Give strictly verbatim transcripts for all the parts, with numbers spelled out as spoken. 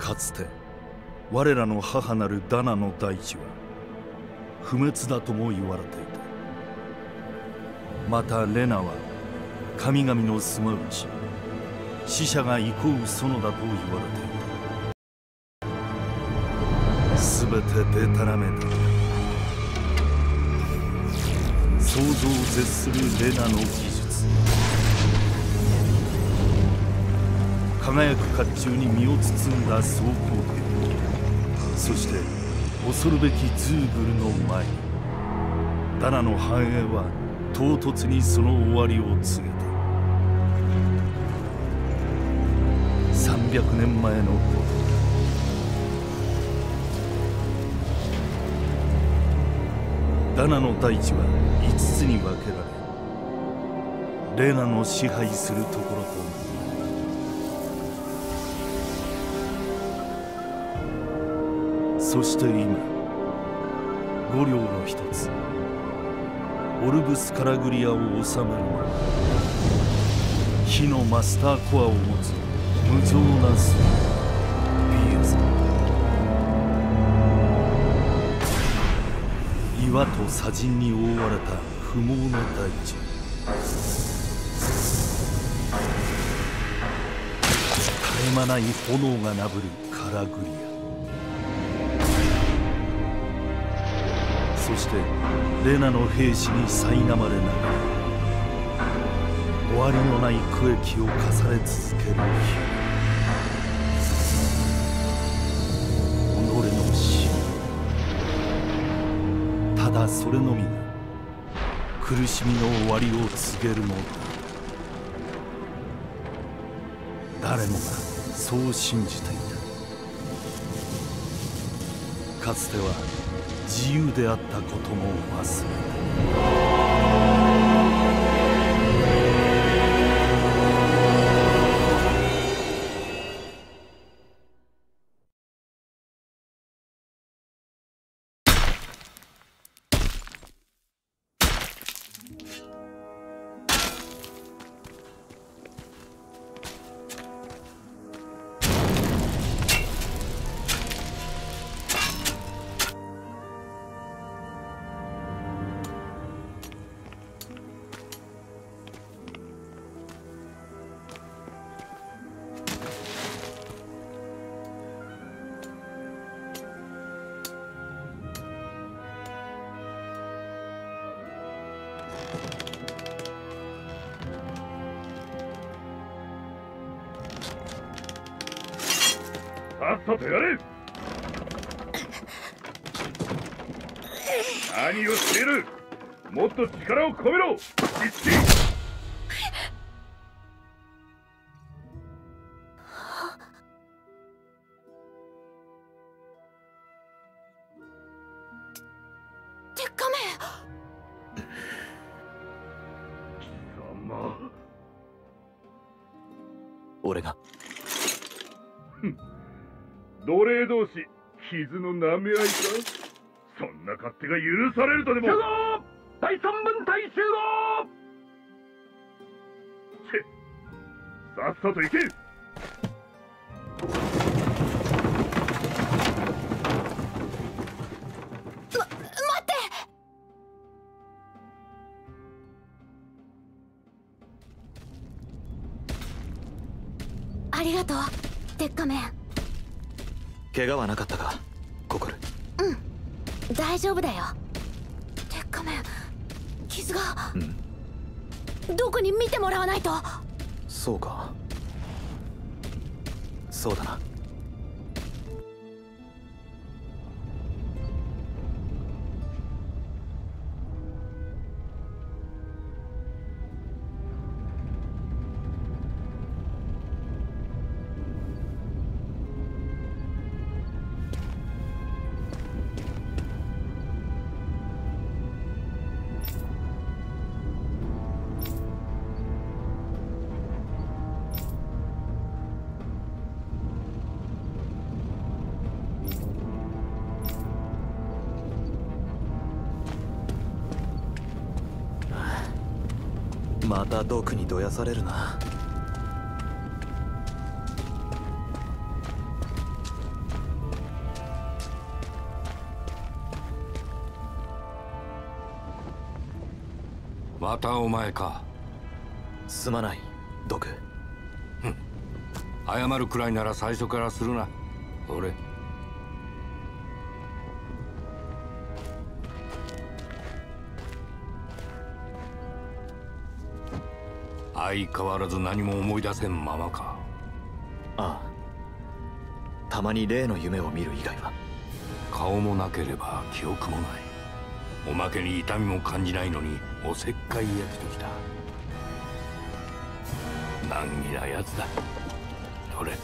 かつて我らの母なるダナの大地は不滅だとも言われていた。またレナは神々の住まう地、死者が憩う園だと言われていた。すべてデタラメだ。想像を絶するレナの技術、輝く甲冑に身を包んだ装甲兵、そして恐るべきズーグルの前にダナの繁栄は唐突にその終わりを告げた。さんびゃくねんまえのこと、ダナの大地はいつつに分けられ、レナの支配するところとそして今、五領の一つオルブス・カラグリアを治めるのは火のマスターコアを持つ無情なスピエザ。岩と砂塵に覆われた不毛の大地、絶え間ない炎がなぶるカラグリア、そしてレナの兵士に苛まれながら終わりのない区域を重ね続ける日、己の死、ただそれのみが苦しみの終わりを告げるのだ。誰もがそう信じていた。かつては自由であったことも忘れた。 さっさとやれ。何をしている。もっと力を込めろ。一気。 鉄仮面。 貴様。 俺が。 奴隷同士、傷の舐め合いか。そんな勝手が許されるとでも。集合。第三分隊集合。チェ、さっさと行け。 ま、待って。ありがとう、鉄仮面。 怪我はなかったか、ココル。 うん、大丈夫だよ。鉄仮面、傷が。うん、どこに見てもらわないと。 そうか、そうだな。また毒にどやされるな。 またお前か。 すまない、ドク。 謝るくらいなら最初からするな。俺相変わらず何も思い出せんままか。 ああ、たまに例の夢を見る以外は。 顔もなければ記憶もない。おまけに痛みも感じないのにおせっかい焼きときた。難儀なやつだ。どれ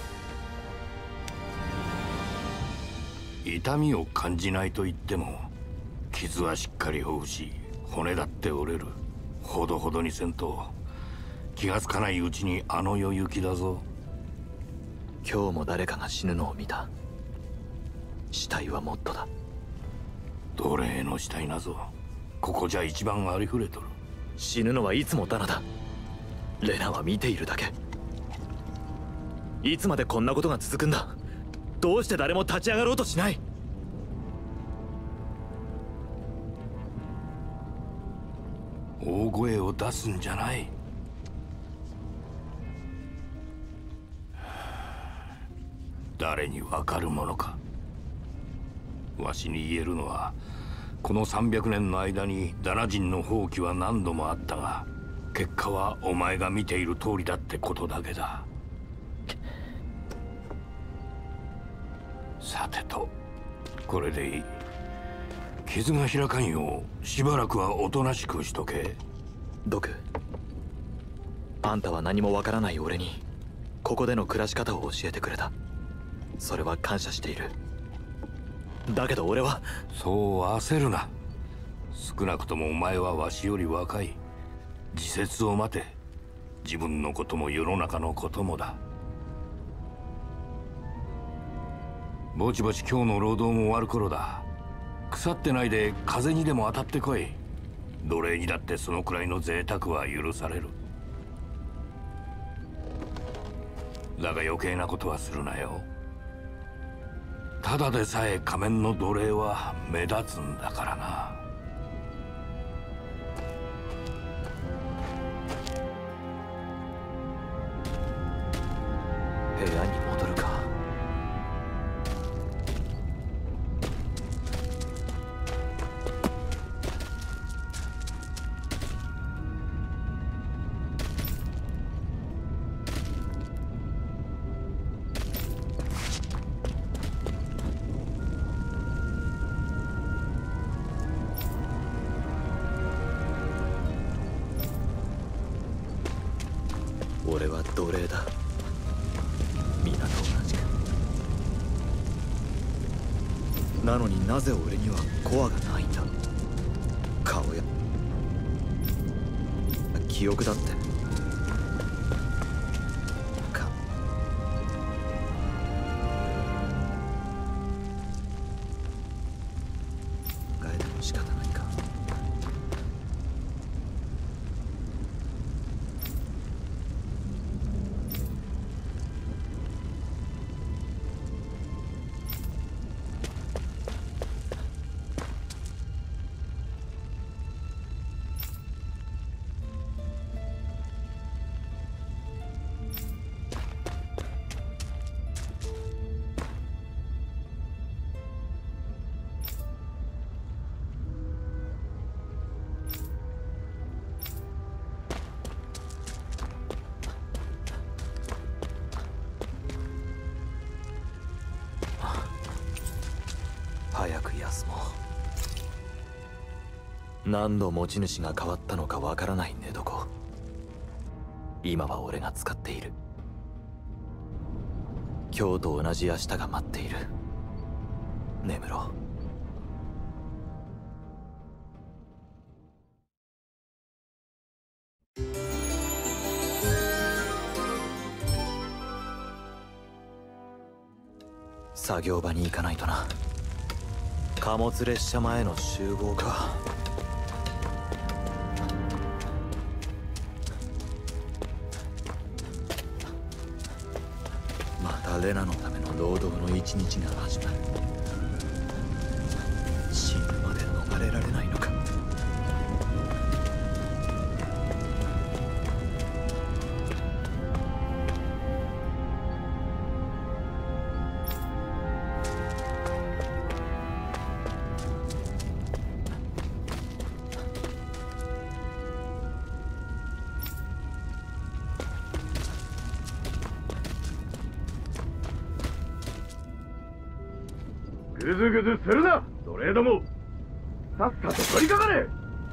痛みを感じないと言っても傷はしっかり負うし骨だって折れる。ほどほどにせんと気がつかないうちにあの世行きだぞ。 今日も誰かが死ぬのを見た。死体はもっとだ。 奴隷の死体なぞここじゃ一番ありふれとる。 死ぬのはいつもダナだ。レナは見ているだけ。いつまでこんなことが続くんだ。どうして誰も立ち上がろうとしない。 大声を出すんじゃない。誰にわかるものか。わしに言えるのはこのさんびゃくねんの間にダナ人の放棄は何度もあったが結果はお前が見ている通りだってことだけだ。さてとこれでいい。傷が開かんようしばらくはおとなしくしとけ。 ドク、あんたは何もわからない俺にここでの暮らし方を教えてくれた。それは感謝している。だけど俺は。 そう焦るな。少なくともお前はわしより若い。時節を待て。自分のことも世の中のこともだ。ぼちぼち今日の労働も終わる頃だ。腐ってないで風にでも当たってこい。奴隷にだってそのくらいの贅沢は許される。だが余計なことはするなよ。ただでさえ仮面の奴隷は目立つんだからな。 部屋に戻るか。俺は奴隷だ。皆と同じく。なのになぜ俺にはコアがないんだ。顔や記憶だってか。考えても仕方ないか。早く休もう。何度持ち主が変わったのかわからない寝床。今は俺が使っている。今日と同じ明日が待っている。眠ろう。作業場に行かないとな。貨物列車前の集合か。またレナのための労働の一日が始まる。死ぬまで逃れられないのか。 ぐずぐずするな奴隷ども。さっさと取りかかれ。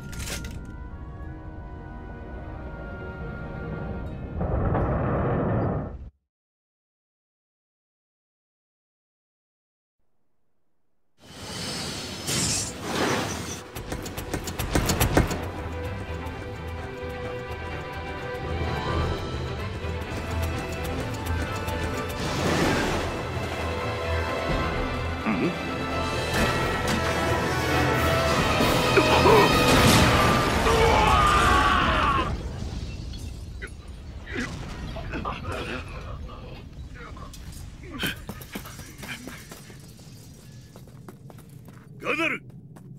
ガナル。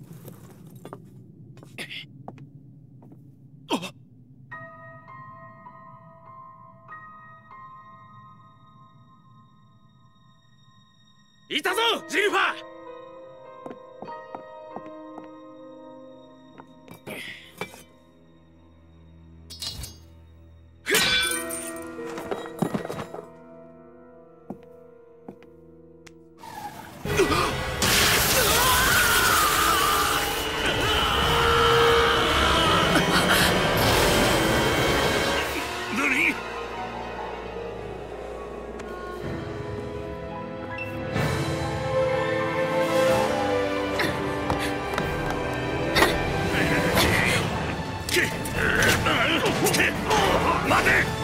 いたぞジルファー。待て。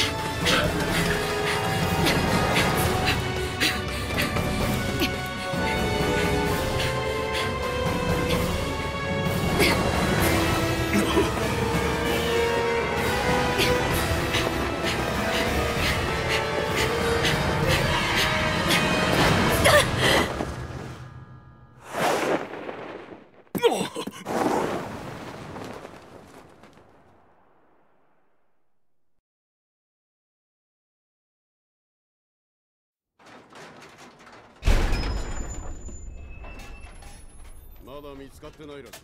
まだ見つかってないらしい。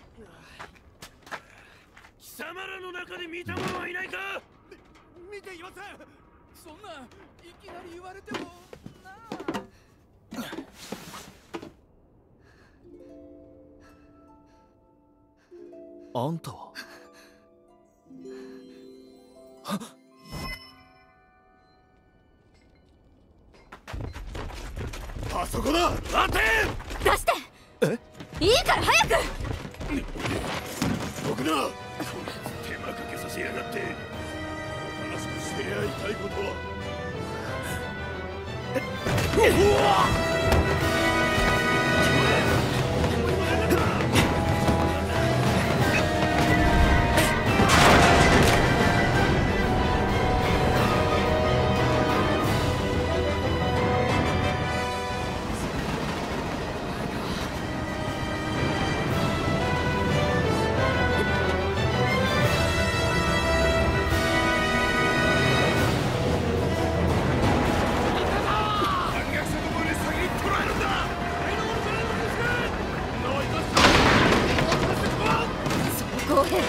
貴様らの中で見た者はいないか。 見ていません。そんないきなり言われてもなあ。あんたはあそこだ。 待て。 出して。 え？ いいから早く。 僕だ。 手間かけさせやがって。 おとなしくしてやりたいことは。 うわっ。 公平。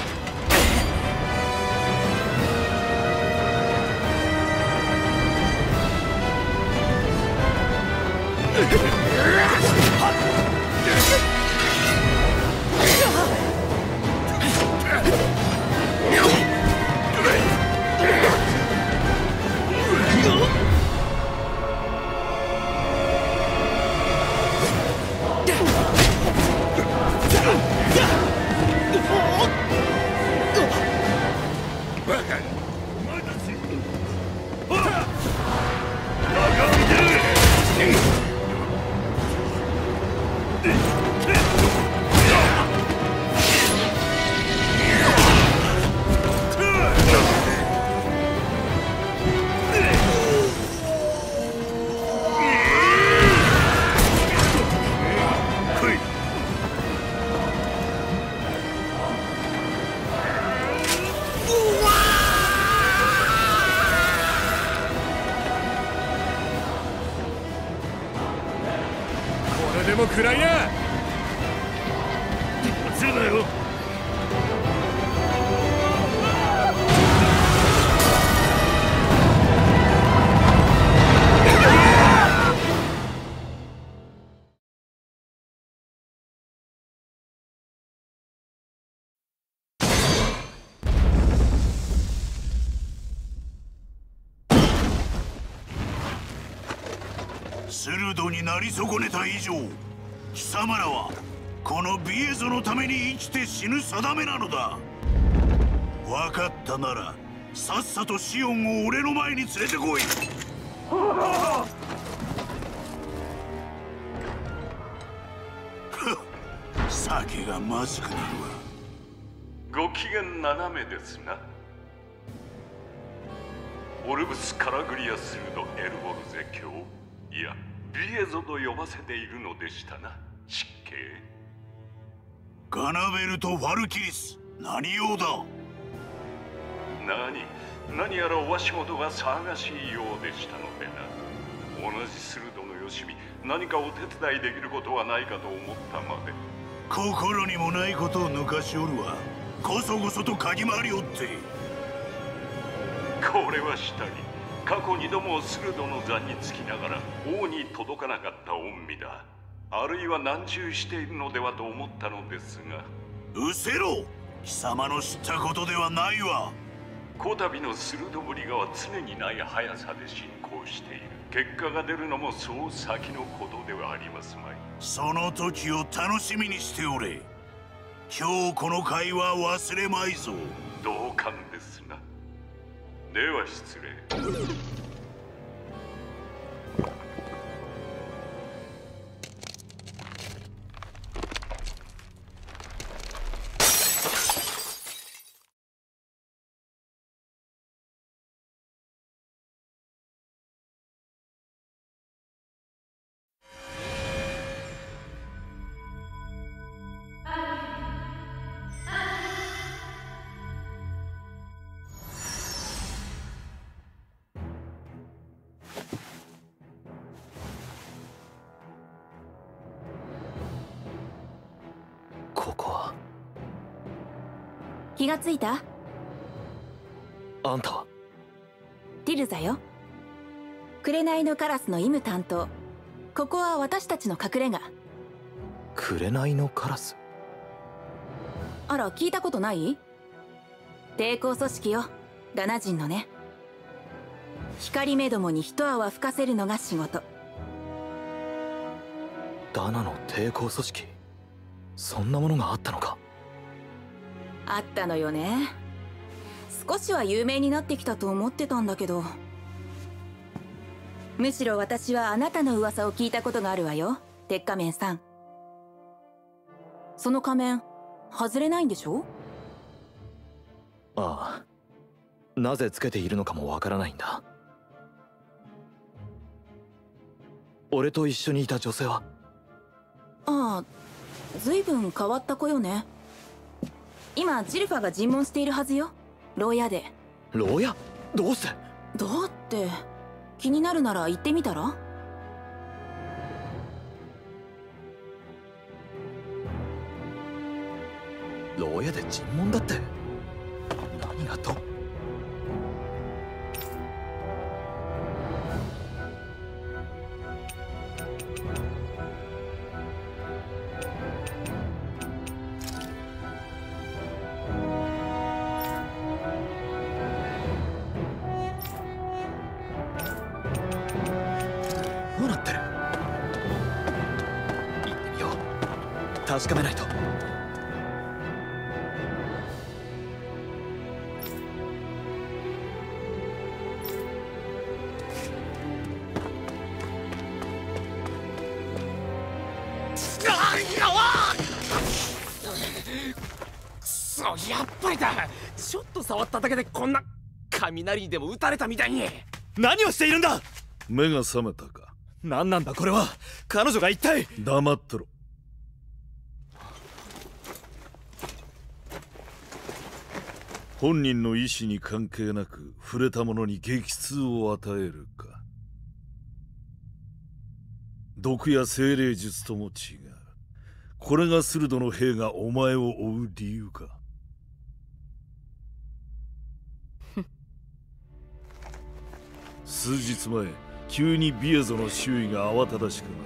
これでも食らいな。 落ちるなよ。 鋭になり損ねた以上、貴様らはこのビエゾのために生きて死ぬ定めなのだ。分かったならさっさとシオンを俺の前に連れてこい。酒がまずくなるわ。 ご機嫌斜めですな。オルブス・カラグリアスルド・エルボルゼ卿、いやビエゾと呼ばせているのでしたな、失敬。 ガナベルト・ファルキリス、何用だ。 何何やらお足元が騒がしいようでしたのでな。同じスルドのよしみ、何かお手伝いできることはないかと思ったまで。 心にもないことを抜かしおるわ。こそこそと嗅ぎ回りおって。 これは下に過去二度もスルドの座につきながら王に届かなかった恩義だ。あるいは難重しているのではと思ったのですが。 うせろ、貴様の知ったことではないわ。 こたびの鋭ぶりがは常にない速さで進行している。結果が出るのもそう先のことではありますまい。 その時を楽しみにしておれ。今日この会話忘れまいぞ。 同感ですな。では失礼。 気がついた？ あんたは？ ティルザよ。紅のカラスの医務担当。ここは私たちの隠れ家。 紅のカラス？ あら、聞いたことない？抵抗組織よ、ダナ人のね。光目どもに一泡吹かせるのが仕事。 ダナの抵抗組織？そんなものがあったのか？ あったのよね。少しは有名になってきたと思ってたんだけど、むしろ私はあなたの噂を聞いたことがあるわよ、鉄仮面さん。その仮面外れないんでしょ？ ああ、なぜつけているのかもわからないんだ。俺と一緒にいた女性は？ ああ、随分変わった子よね。今ジルファが尋問しているはずよ、牢屋で。 牢屋？どうして？ だって気になるなら行ってみたら？ 牢屋で尋問だって？何がと？確かめないと。 くそ、やっぱりだ。ちょっと触っただけでこんな雷にでも打たれたみたいに。 何をしているんだ！ 目が覚めたか？ 何なんだこれは。彼女が一体。 黙ってろ。本人の意思に関係なく触れた者に激痛を与えるか。毒や精霊術とも違う。これがスルドの兵がお前を追う理由か。数日前、急にビエゾの周囲が慌ただしくなった。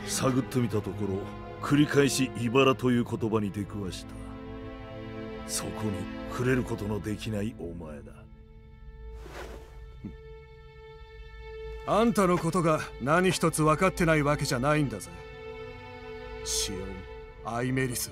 探ってみたところ、繰り返し茨という言葉に出くわした。そこに触れることのできないお前だ。 あんたのことが何一つ分かってないわけじゃないんだぜ。シオン・アイメリス。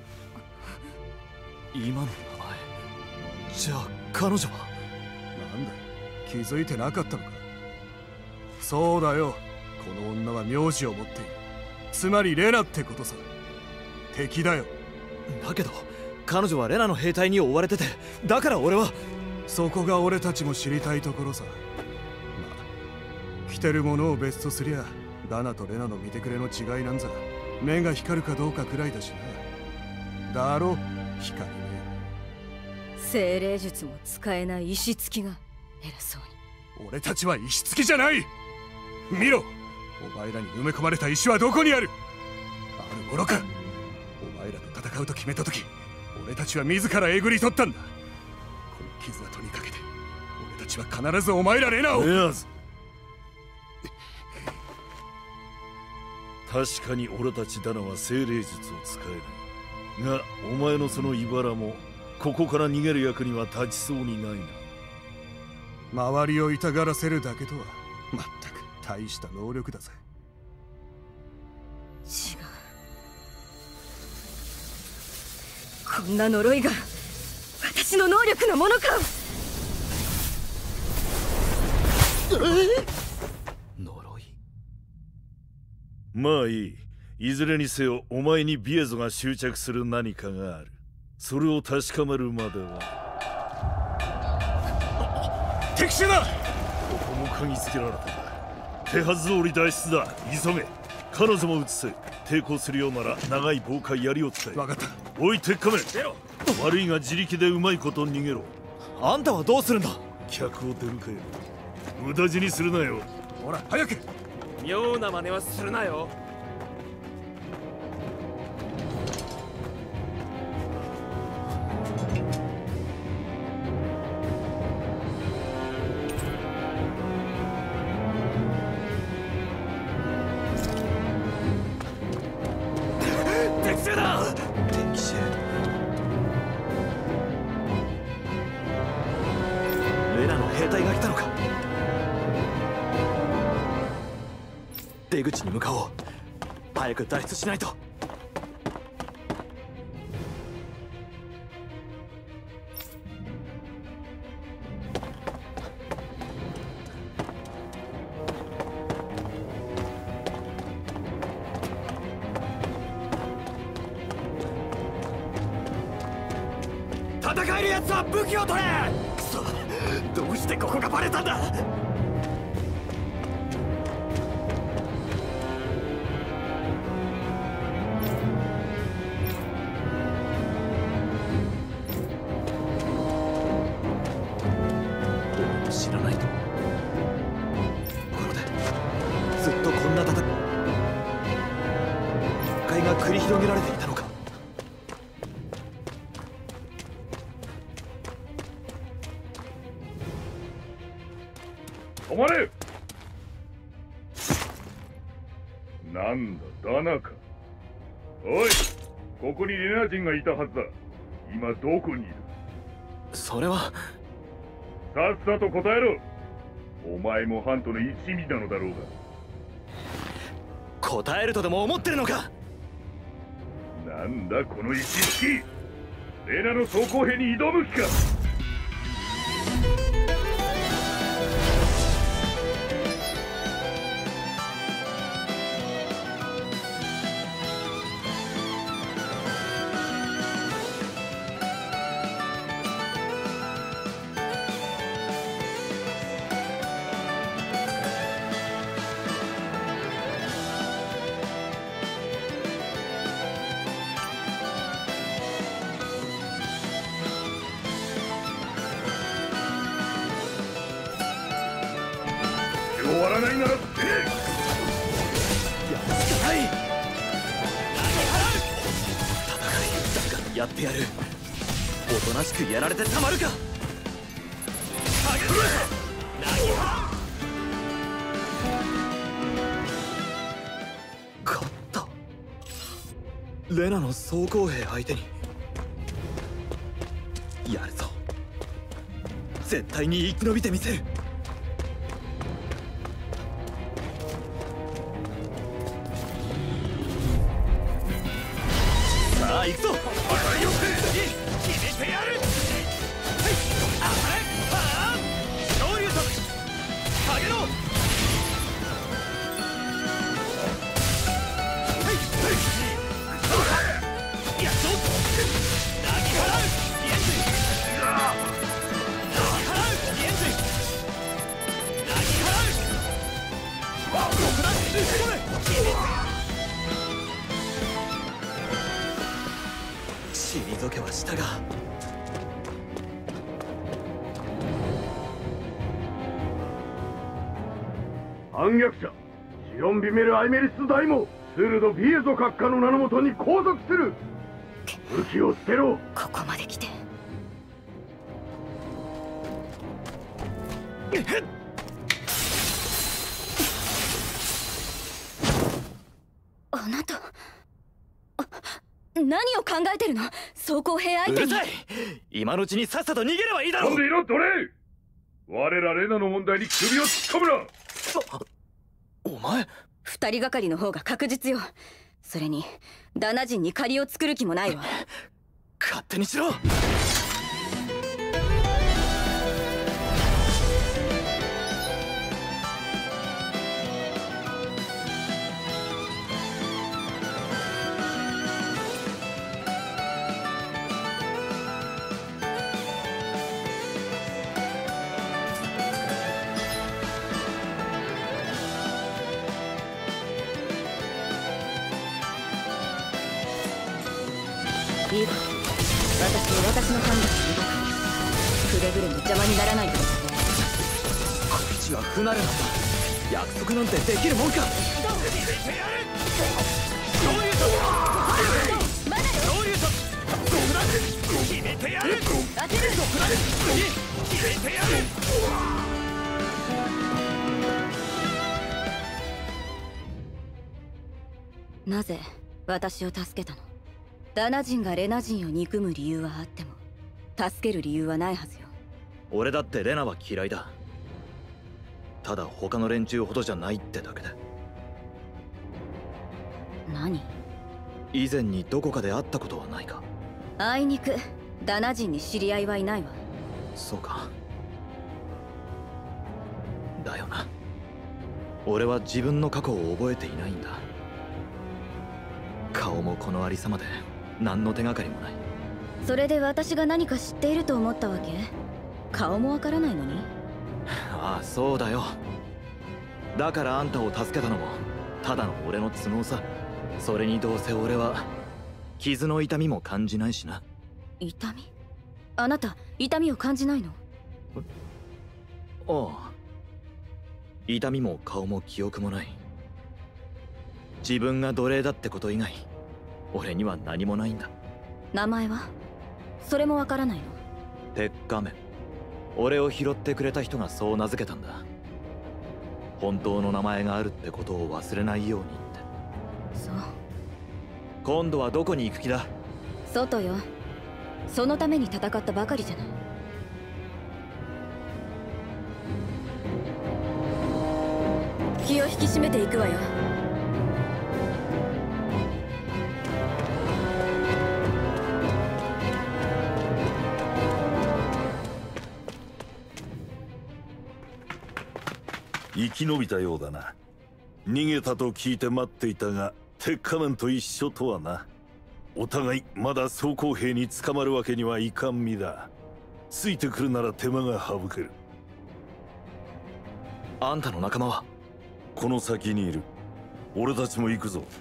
今の名前じゃあ彼女は。 なんだ、気づいてなかったのか。そうだよ、この女は名字を持っている。つまりレナってことさ。敵だよ。 だけど彼女はレナの兵隊に追われてて、だから俺は。 そこが俺たちも知りたいところさ。まあ着てるものを別とすりゃダナとレナの見てくれの違いなんざ目が光るかどうかくらいだしな。だろ、光ね。 精霊術も使えない石付きが偉そうに。俺たちは石付きじゃない。見ろ、お前らに埋め込まれた石はどこにある。あるものか。お前らと戦うと決めた時、俺たちは自らえぐり取ったんだ。この傷跡にかけて俺たちは必ずお前らレナを。 レナーズ、確かに俺たちダナは精霊術を使えないが、お前のその茨もここから逃げる役には立ちそうにないな。 周りを痛がらせるだけとはまったく大した能力だぜ。 違う、こんな呪いが私の能力のものか。 呪い。 まあいい、いずれにせよお前にビエゾが執着する何かがある。それを確かめるまでは。 敵襲だ。 ここも嗅ぎつけられた。手はず通り脱出だ。急げ。彼女も移せ。抵抗するようなら長い棒か槍を使え。 分かった。 おい鉄仮面、悪いが自力でうまいこと逃げろ。 あんたはどうするんだ。 客を出るかよ。無駄死にするなよ。 ほら早く。 妙な真似はするなよ。 敵襲だ。敵襲。レナの兵隊が来たのか。出口に向かおう。早く脱出しないと。戦える奴は武器を取れ。くそ、どうしてここがバレたんだ。知らないところでずっとこんな戦いが繰り広げられていたのか。 止まれ。なんだダナか。おい、ここにレナ人がいたはずだ。今どこにいる。 それはさっさと答えろ。お前もハントの一味なのだろうが。 答えるとでも思ってるのか。 なんだこの石つき。レナの装甲兵に挑む気か。終わらないならってやるしかない。戦いだがやってやる。おとなしくやられてたまるか。勝った。レナの装甲兵相手にやるぞ。絶対に生き延びてみせる。 あ行くぞ。 決めてやる。はいあれはあ昇竜速かげろう。はいはいやっと投げ払うリエンズイ投げ払うリエンズイ投げ払うここだ突っ込め決めてやる。 退けはしたが反逆者シオン・ビメル・アイメリス大もスルド・ビエゾ閣下の名のもとに拘束する。武器を捨てろ。 ここまで来てあなた何を考えてるの？装甲兵相手に。 うるさい。今のうちにさっさと逃げればいいだろう。 飛んでいろ奴隷。我らレナの問題に首を突っ込むな。 お前二人がかりの方が確実よ。それにダナ人に借りを作る気もないわ。 勝手にしろ。 いいわ。私は私の判断で動く。くれぐれも邪魔にならないでください。 こっちは不慣れなんだ。約束なんてできるもんか。 決めてやる。昇竜速まだよ。 昇竜速決めてやる。 当てる。 決めてやる。 なぜ私を助けたの？ダナ人がレナ人を憎む理由はあっても助ける理由はないはずよ。 俺だってレナは嫌いだ。ただ他の連中ほどじゃないってだけで。 何？ 以前にどこかで会ったことはないか？ あいにくダナ人に知り合いはいないわ。 そうか。だよな。俺は自分の過去を覚えていないんだ。顔もこのありさまで何の手がかりもない。 それで私が何か知っていると思ったわけ？顔もわからないのに。 ああそうだよ。だからあんたを助けたのもただの俺の都合さ。それにどうせ俺は傷の痛みも感じないしな。 痛み？あなた痛みを感じないの？ ああ。痛みも顔も記憶もない。自分が奴隷だってこと以外俺には何もないんだ。 名前は？それもわからないの？ 鉄仮面。俺を拾ってくれた人がそう名付けたんだ。本当の名前があるってことを忘れないようにって。 そう。 今度はどこに行く気だ？ 外よ。そのために戦ったばかりじゃない。気を引き締めていくわよ。 生き延びたようだな。逃げたと聞いて待っていたが鉄仮面と一緒とはな。お互いまだ装甲兵に捕まるわけにはいかん身だ。ついてくるなら手間が省ける。 あんたの仲間は？ この先にいる。俺たちも行くぞ。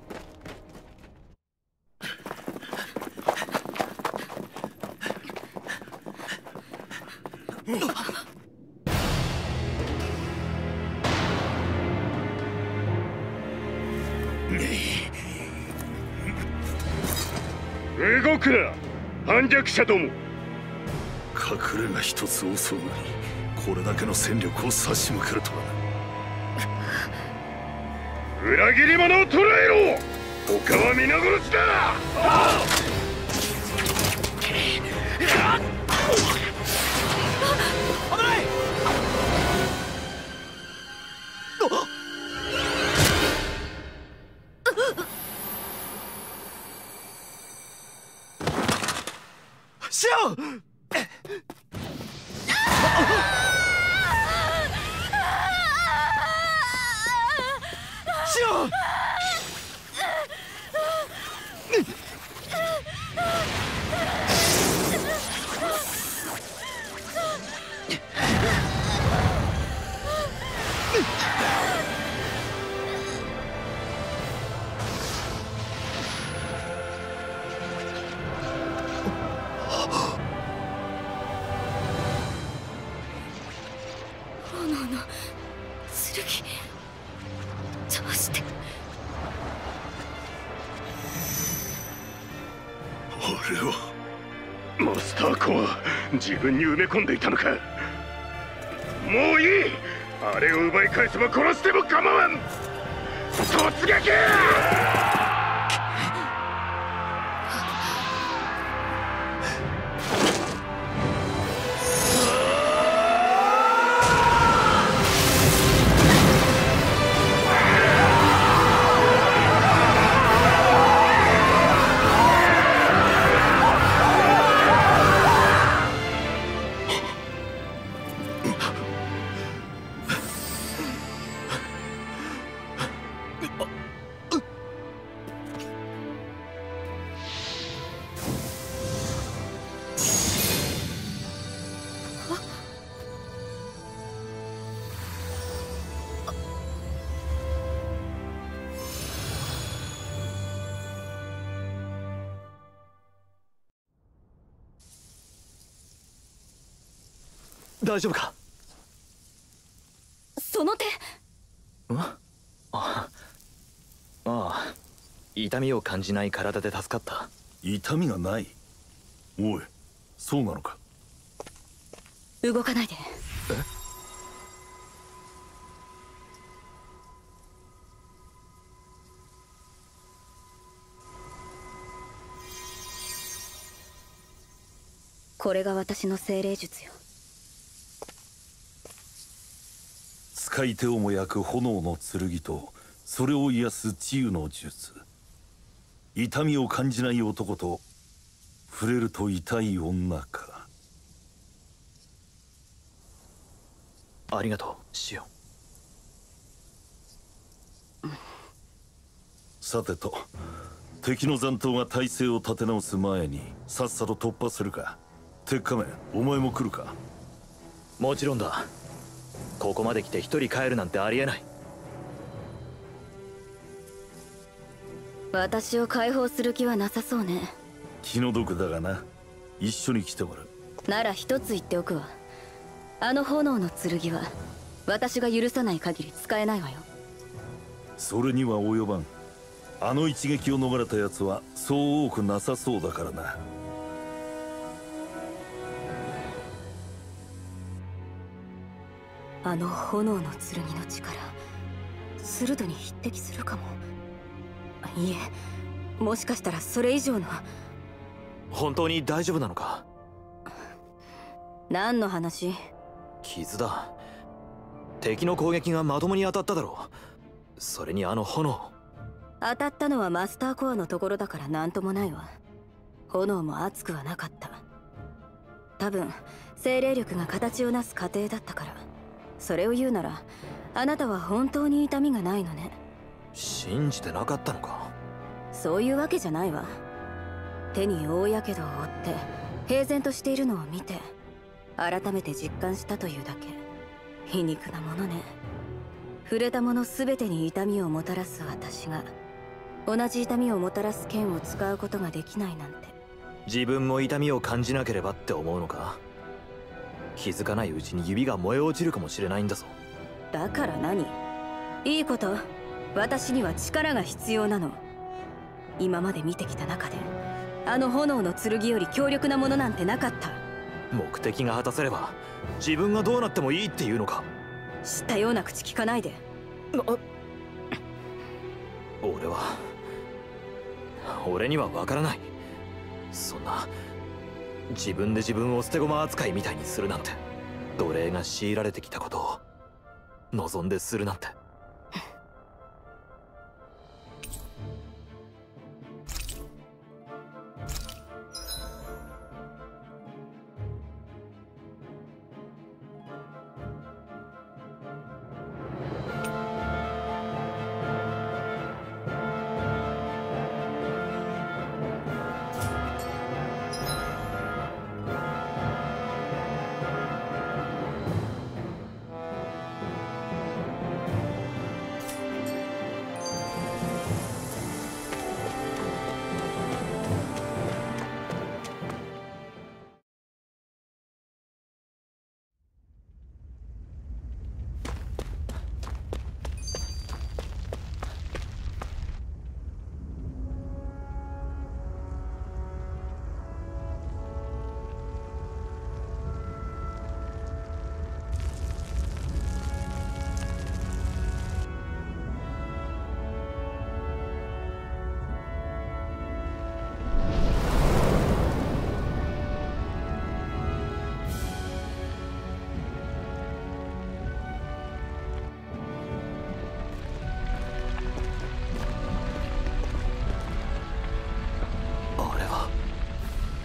動くな反逆者ども。 隠れが一つ遅うのにこれだけの戦力を差し向けるとはな。 裏切り者を捕らえろ。他は皆殺しだ。 危ない。 シオン！シオン！ 炎の剣、どうして。 あれはマスターコア、自分に埋め込んでいたのか。もういい、あれを奪い返せば殺しても構わん。突撃！ 大丈夫か。 その手。 ん？あああ、痛みを感じない体で助かった。 痛みがない？おい、そうなのか。 動かないで。 え？ これが私の精霊術よ。 使い手をも焼く炎の剣とそれを癒す治癒の術。痛みを感じない男と触れると痛い女か。 ありがとう、シオン。 さてと、敵の残党が体勢を立て直す前にさっさと突破するか。鉄仮面、お前も来るか。 もちろんだ。ここまで来て一人帰るなんてありえない。 私を解放する気はなさそうね。 気の毒だがな、一緒に来てもらう。 なら一つ言っておくわ。あの炎の剣は私が許さない限り使えないわよ。 それには及ばん。あの一撃を逃れた奴はそう多くなさそうだからな。 あの炎の剣の力、スルドに匹敵するかも。いえ、もしかしたらそれ以上の。 本当に大丈夫なのか。 何の話？ 傷だ。敵の攻撃がまともに当たっただろう。それにあの炎。 当たったのはマスターコアのところだから何ともないわ。炎も熱くはなかった。多分精霊力が形をなす過程だったから。それを言うならあなたは本当に痛みがないのね。 信じてなかったのか。 そういうわけじゃないわ。手に大やけどを負って平然としているのを見て改めて実感したというだけ。皮肉なものね。触れたもの全てに痛みをもたらす私が同じ痛みをもたらす剣を使うことができないなんて。 自分も痛みを感じなければって思うのか。気づかないうちに指が燃え落ちるかもしれないんだぞ。 だから何？いいこと。私には力が必要なの。今まで見てきた中であの炎の剣より強力なものなんてなかった。 目的が果たせれば自分がどうなってもいいっていうのか。 知ったような口聞かないで。 俺は俺には分からない。そんな自分で自分を捨て駒扱いみたいにするなんて。奴隷が強いられてきたことを望んでするなんて。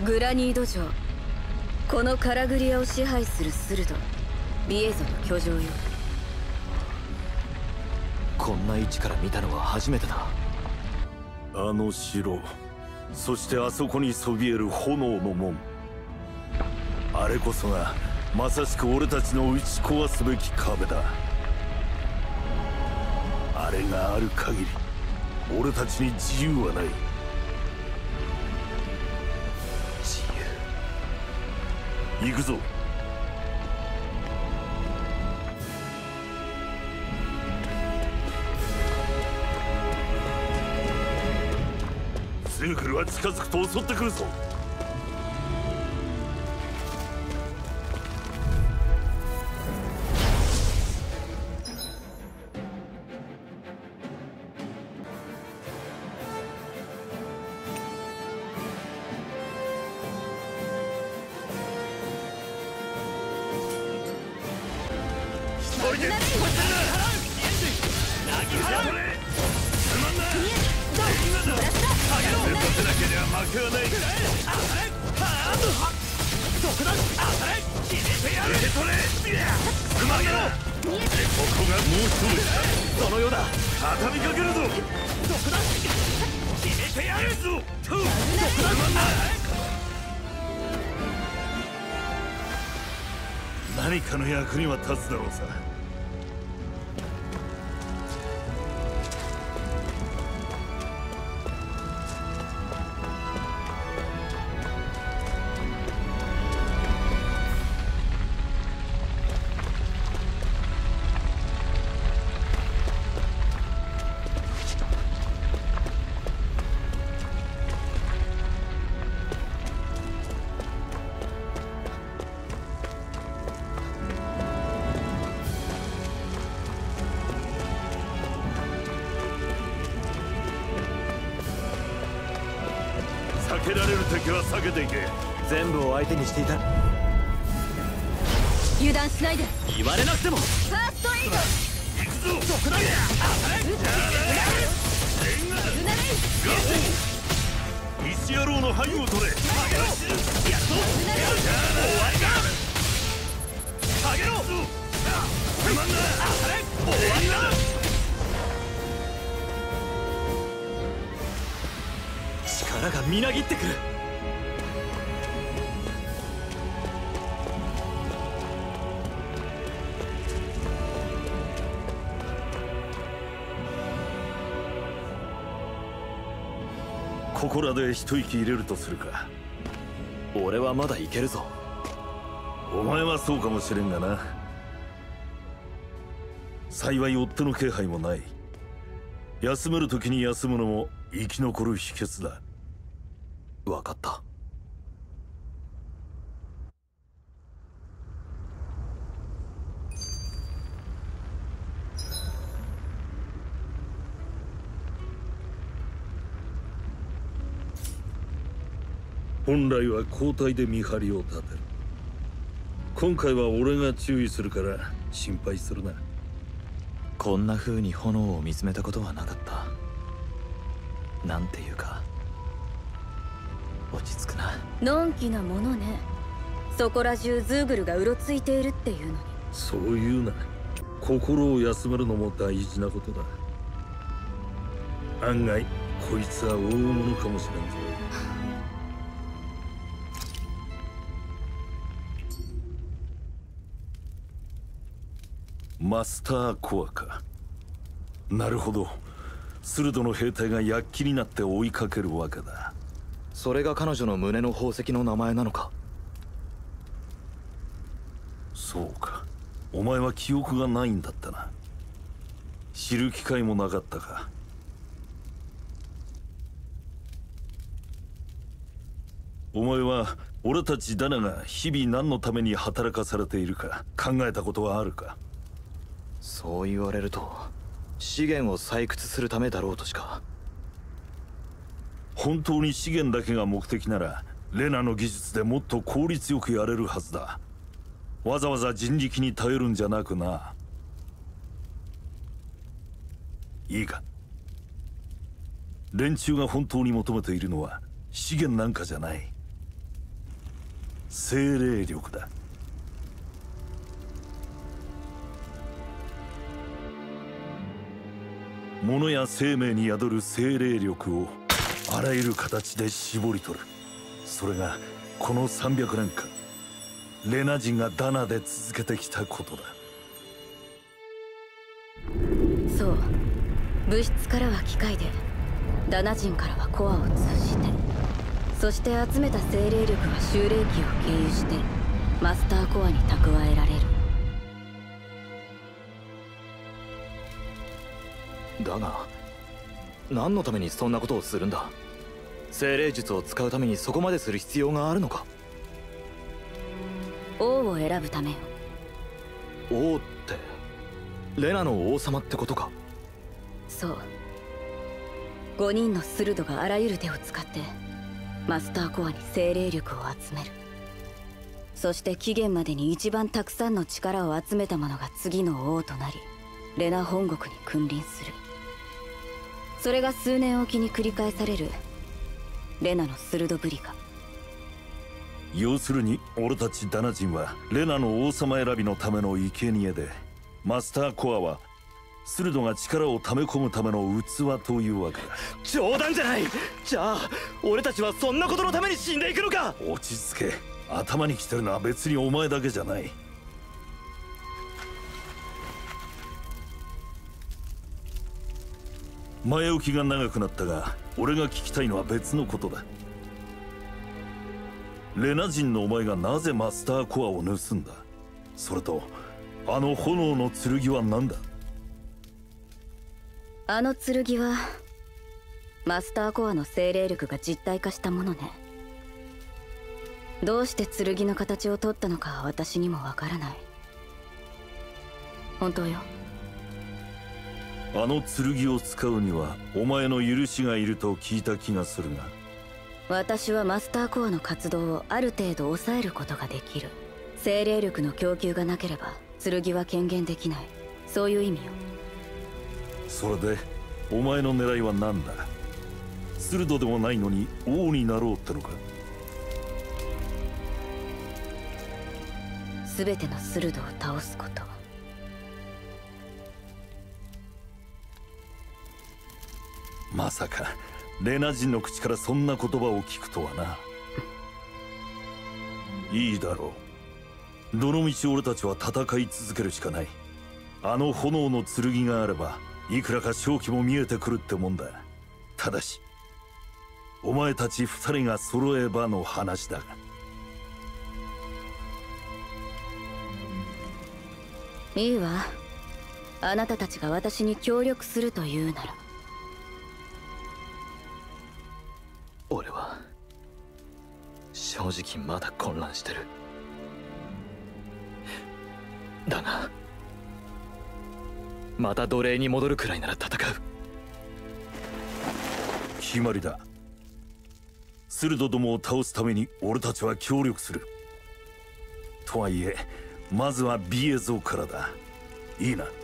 グラニード城、このカラグリアを支配するスルド、ビエゾの居城よ。 こんな位置から見たのは初めてだ。 あの城、そしてあそこにそびえる炎の門、あれこそがまさしく俺たちの打ち壊すべき壁だ。あれがある限り俺たちに自由はない。 自由。行くぞ。ズークルは近づくと襲ってくるぞ。何かの役には立つだろうさ。避けられる敵は避けていけ。 全部を相手にしていた。 油断しないで。 言われなくても。 ファーストエイド。 行くぞ。 そこだ。 石野郎の背後を取れ。やっと終わりだ。下げろ。つまんな。終わりだ。 力がみなぎってくる。 ここらで一息入れるとするか。 俺はまだいけるぞ。 お前はそうかもしれんがな。幸い追っ手の気配もない。休める時に休むのも生き残る秘訣だ。 分かった。 本来は交代で見張りを立てる。今回は俺が注意するから心配するな。 こんな風に炎を見つめたことはなかった。なんていうか落ち着くな。 のんきなものね。そこら中ズーグルがうろついているっていうのに。 そういうな。心を休めるのも大事なことだ。案外こいつは大物かもしれんぞ。マスターコアか。なるほど。スルドの兵隊が躍起になって追いかけるわけだ。 それが彼女の胸の宝石の名前なのか。 そうか。お前は記憶がないんだったな。知る機会もなかったか。お前は俺たちダナが日々何のために働かされているか考えたことはあるか。 そう言われると資源を採掘するためだろうとしか。 本当に資源だけが目的ならレナの技術でもっと効率よくやれるはずだ。わざわざ人力に頼るんじゃなくな。いいか。連中が本当に求めているのは資源なんかじゃない。 精霊力だ。物や生命に宿る精霊力をあらゆる形で絞り取る。それがこのさんびゃくねんかんレナ人がダナで続けてきたことだ。 そう、物質からは機械で、ダナ人からはコアを通じて、そして集めた精霊力は修霊器を経由してマスターコアに蓄えられる。 だが何のためにそんなことをするんだ。精霊術を使うためにそこまでする必要があるのか。 王を選ぶためよ。 王ってレナの王様ってことか。 そう、ごにんのスルドがあらゆる手を使ってマスターコアに精霊力を集める。そして期限までに一番たくさんの力を集めた者が次の王となりレナ本国に君臨する。それが数年おきに繰り返されるレナのスルドブリカ。 要するに俺たちダナ人はレナの王様選びのための生贄で、マスターコアはスルドが力を溜め込むための器というわけだ。 冗談じゃない。じゃあ俺たちはそんなことのために死んでいくのか。 落ち着け。頭にきてるのは別にお前だけじゃない。前置きが長くなったが、俺が聞きたいのは別のことだ。レナ人のお前がなぜマスターコアを盗んだ？それとあの炎の剣は何だ？ あの剣はマスターコアの精霊力が実体化したものね。どうして剣の形を取ったのかは私にもわからない。本当よ。 あの剣を使うにはお前の許しがいると聞いた気がするが。 私はマスターコアの活動をある程度抑えることができる。精霊力の供給がなければ剣は権限できない。そういう意味よ。 それでお前の狙いは何だ？スルドでもないのに王になろうってのか？ 全てのスルドを倒すこと。 まさかレナ人の口からそんな言葉を聞くとはな。いいだろう。どのみち俺たちは戦い続けるしかない。あの炎の剣があればいくらか勝機も見えてくるってもんだ。ただしお前たち二人が揃えばの話だが。 いいわ。あなたたちが私に協力するというなら。 俺は正直まだ混乱してる。だがまた奴隷に戻るくらいなら戦う。 決まりだ。スルドどもを倒すために俺たちは協力する。とはいえまずはビエゾからだ。いいな。